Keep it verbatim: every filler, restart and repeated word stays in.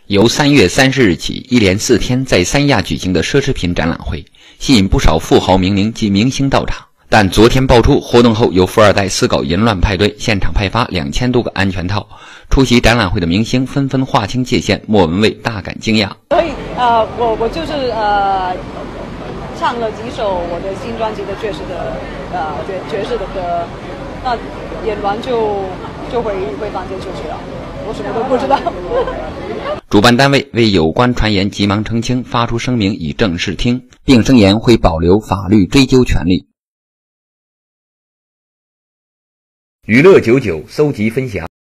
由三月三十日起，一连四天在三亚举行的奢侈品展览会，吸引不少富豪名伶及明星到场。但昨天爆出，活动后有富二代私搞淫乱派对，现场派发两千多个安全套。出席展览会的明星纷纷划清界限，莫文蔚大感惊讶。 所以，呃，我我就是呃，唱了几首我的新专辑的爵士的呃爵爵士的歌，那演完就就回回房间休息了，我什么都不知道。 主办单位为有关传言急忙澄清，发出声明以正视听，并声言会保留法律追究权利。 娱乐九九搜集分享。